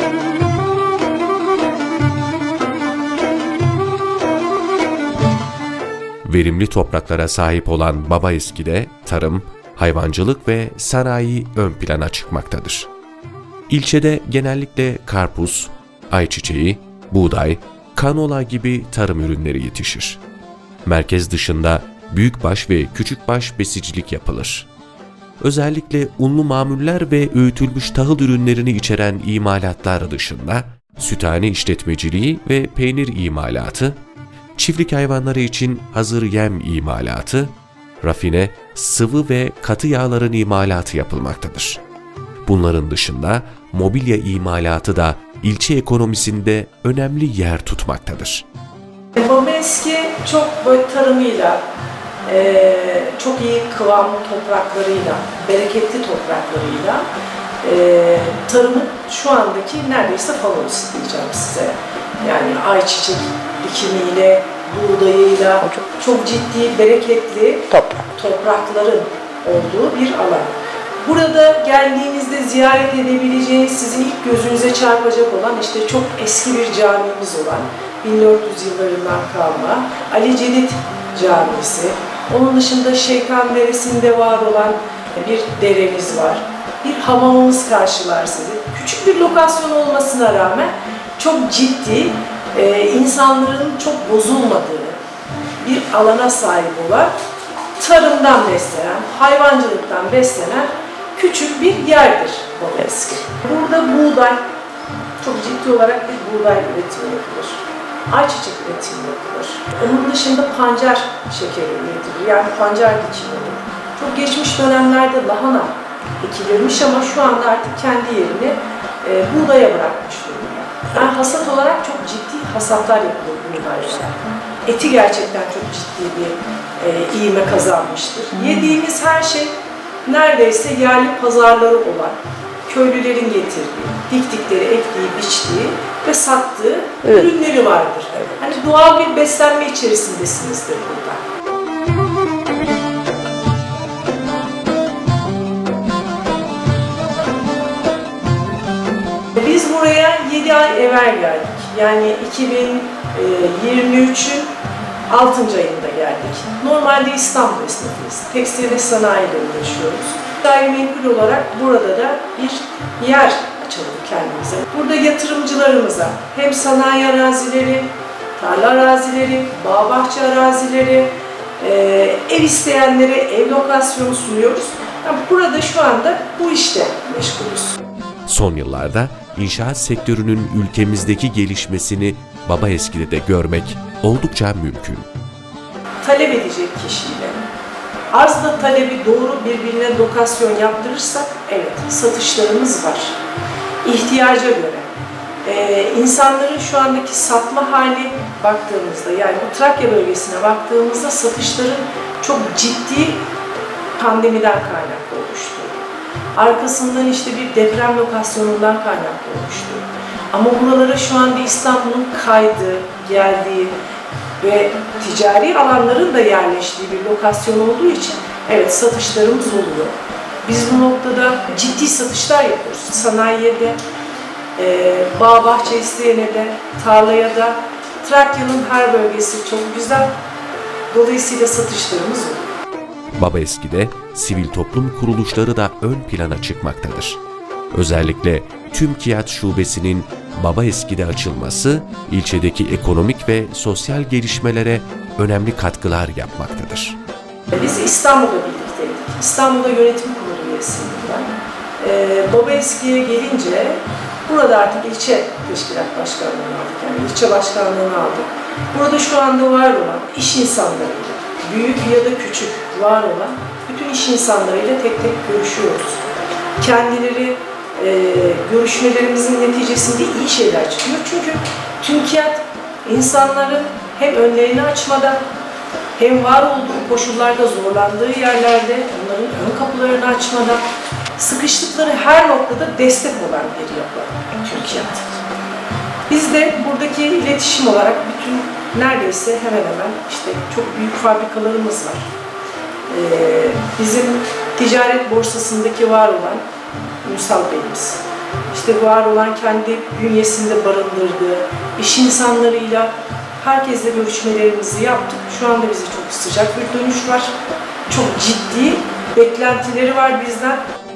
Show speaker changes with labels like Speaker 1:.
Speaker 1: Verimli topraklara sahip olan Babaeski'de tarım, hayvancılık ve sanayi ön plana çıkmaktadır. İlçede genellikle karpuz, ayçiçeği, buğday, kanola gibi tarım ürünleri yetişir. Merkez dışında büyükbaş ve küçükbaş besicilik yapılır. Özellikle unlu mamuller ve öğütülmüş tahıl ürünlerini içeren imalatlar dışında süthane işletmeciliği ve peynir imalatı, çiftlik hayvanları için hazır yem imalatı, rafine, sıvı ve katı yağların imalatı yapılmaktadır. Bunların dışında mobilya imalatı da ilçe ekonomisinde önemli yer tutmaktadır.
Speaker 2: Babaeski çok böyle tarımıyla, çok iyi kıvamlı topraklarıyla, bereketli topraklarıyla tarımın şu andaki neredeyse favorisi diyeceğim size. Yani ayçiçek dikimiyle, buğdayıyla çok ciddi, bereketli toprakların olduğu bir alan. Burada geldiğinizde ziyaret edebileceğiniz, sizin ilk gözünüze çarpacak olan işte çok eski bir camimiz olan 1400 yıllarından kalma Ali Celit Camisi. Onun dışında Şeytan Deresi'nde var olan bir deremiz var. Bir hamamımız karşılar sizi. Küçük bir lokasyon olmasına rağmen çok ciddi, insanların çok bozulmadığı bir alana sahip olan, tarımdan beslenen, hayvancılıktan beslenen küçük bir yerdir Babaeski. Burada buğday, çok ciddi olarak bir buğday üretimi yapılır. Ayçiçek üretimi yapılır. Onun dışında pancar şekeri üretilir, yani pancar dikimi olur. Çok geçmiş dönemlerde lahana ekilirmiş ama şu anda artık kendi yerini buğdaya bırakmış durumda. Yani hasat olarak çok ciddi hasatlar yapılır buğdayla. Eti gerçekten çok ciddi bir ivme kazanmıştır. Yediğimiz her şey neredeyse yerli pazarları olan, köylülerin getirdiği, diktikleri, ektiği, biçtiği ve sattığı ürünleri vardır. Hani doğal bir beslenme içerisindesinizdir burada. Biz buraya 7 ay evvel geldik. Yani 2023'ün 6. ayında geldik. Normalde İstanbul esnafıyız. Tekstil ve sanayiyle uğraşıyoruz. Gayrimenkul olarak burada da bir yer açalım kendimize. Burada yatırımcılarımıza hem sanayi arazileri, tarla arazileri, bağ bahçe arazileri, ev isteyenlere ev lokasyonu sunuyoruz. Yani burada şu anda bu işte meşgulüz.
Speaker 1: Son yıllarda inşaat sektörünün ülkemizdeki gelişmesini Babaeski'de de görmek oldukça mümkün.
Speaker 2: Talep edecek kişiyle arzla talebi doğru birbirine lokasyon yaptırırsak evet satışlarımız var. İhtiyaca göre. İnsanların şu andaki satma hali baktığımızda, yani bu Trakya bölgesine baktığımızda satışların çok ciddi pandemiden kaynaklı oluştu. Arkasından işte bir deprem lokasyonundan kaynaklı oluştu. Ama buralara şu anda İstanbul'un kaydığı, geldiği ve ticari alanların da yerleştiği bir lokasyon olduğu için evet satışlarımız oluyor. Biz bu noktada ciddi satışlar yapıyoruz. Sanayiye de, bağ bahçe isteyene de, tarlaya da, Trakya'nın her bölgesi çok güzel. Dolayısıyla satışlarımız oluyor.
Speaker 1: Babaeski'de sivil toplum kuruluşları da ön plana çıkmaktadır. Özellikle TÜMKİAD Şubesi'nin Babaeski'de açılması, ilçedeki ekonomik ve sosyal gelişmelere önemli katkılar yapmaktadır.
Speaker 2: Biz İstanbul'da birlikteydik. İstanbul'da yönetim kurulu üyesiydim ben. Babaeski'ye gelince burada artık ilçe teşkilat başkanlığını aldık. Yani ilçe başkanlığını aldık. Burada şu anda var olan iş insanlarıyla, büyük ya da küçük var olan bütün iş insanlarıyla tek tek görüşüyoruz. Kendileri görüşmelerimizin neticesinde iyi şeyler çıkıyor. Çünkü TÜMKİAD insanların hem önlerini açmada hem var olduğu koşullarda zorlandığı yerlerde onların ön kapılarını açmada sıkıştıkları her noktada destek olan bir yapı TÜMKİAD. Biz de buradaki iletişim olarak bütün neredeyse hemen hemen işte çok büyük fabrikalarımız var. Bizim ticaret borsasındaki var olan Ünsal Bey'imiz, işte işte var olan kendi bünyesinde barındırdığı iş insanlarıyla herkesle görüşmelerimizi yaptık. Şu anda bize çok sıcak bir dönüş var. Çok ciddi beklentileri var bizden.